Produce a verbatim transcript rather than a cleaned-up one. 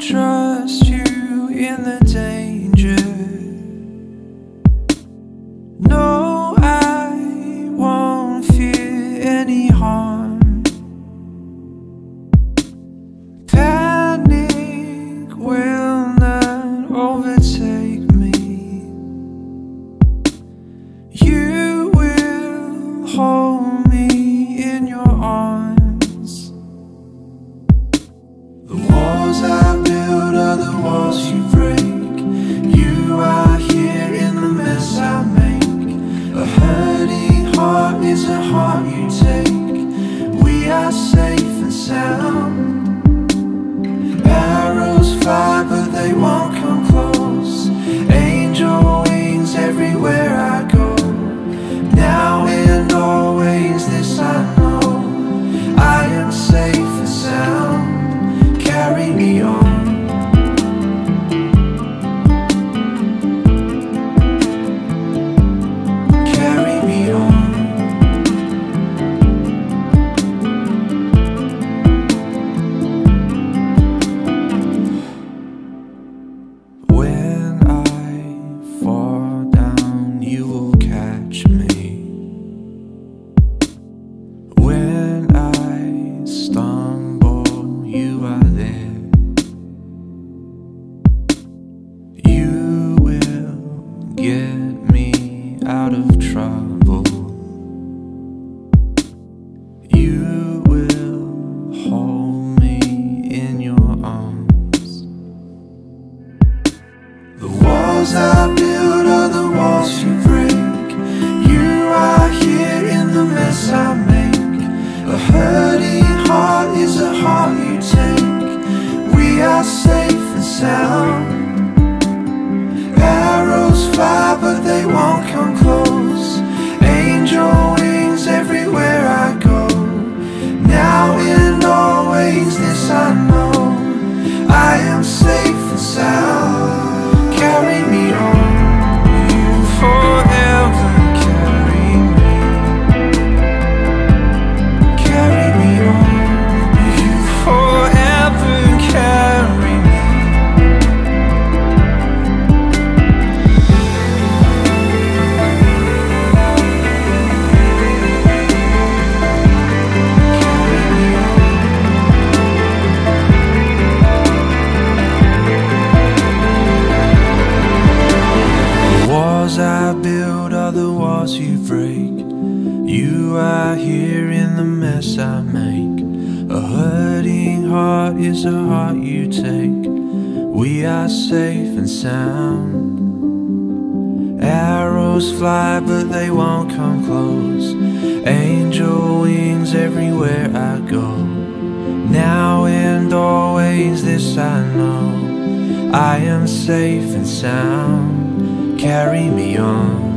trust you in the danger. No, I won't fear any harm. Panic will not overtake me. You will hold me in your arms. The walls I build are the walls you break. You are here in the mess I make. A hurting heart is a heart you take. We are safe and sound. Arrows fly but they won't come close. Angel wings everywhere I go. Now and always this I know, I am safe and sound. Carry me on. Get me out of trouble. You will hold me in your arms. The walls I build are the walls you break. You are here in the mess I make. A hurting heart is a heart you take. We are safe and sound. Arrows fly but they won't come close. Angel wings everywhere I go. Now and always this I know, I am safe and sound. Carry me on. You forever carry me. Carry me on. You forever carry me. I build are the walls you break. You are here in the mess I make. A hurting heart is a heart you take. We are safe and sound. Arrows fly but they won't come close. Angel wings everywhere I go. Now and always this I know, I am safe and sound. Carry me on.